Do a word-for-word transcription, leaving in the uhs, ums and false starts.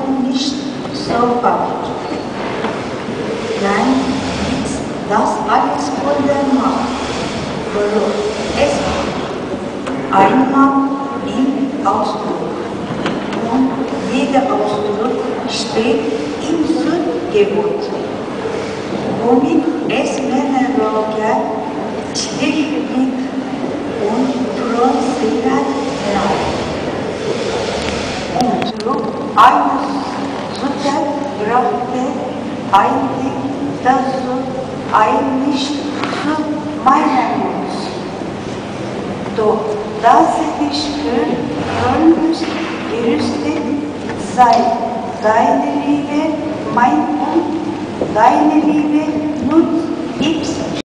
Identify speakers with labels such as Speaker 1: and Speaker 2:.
Speaker 1: und nicht sofort. Nein, das alles von der Macht, verlor es einmal im Ausdruck. Und jeder Ausdruck steht im Sündgebot, womit es Männerrocker Stichblick und Thronsicherheit bleibt. Und so eines Sünder brachte eigentlich dazu ein nicht zu meiner Mund. Doch dass sie dich für gerüstet sei, deine Liebe, mein und deine Liebe nutzt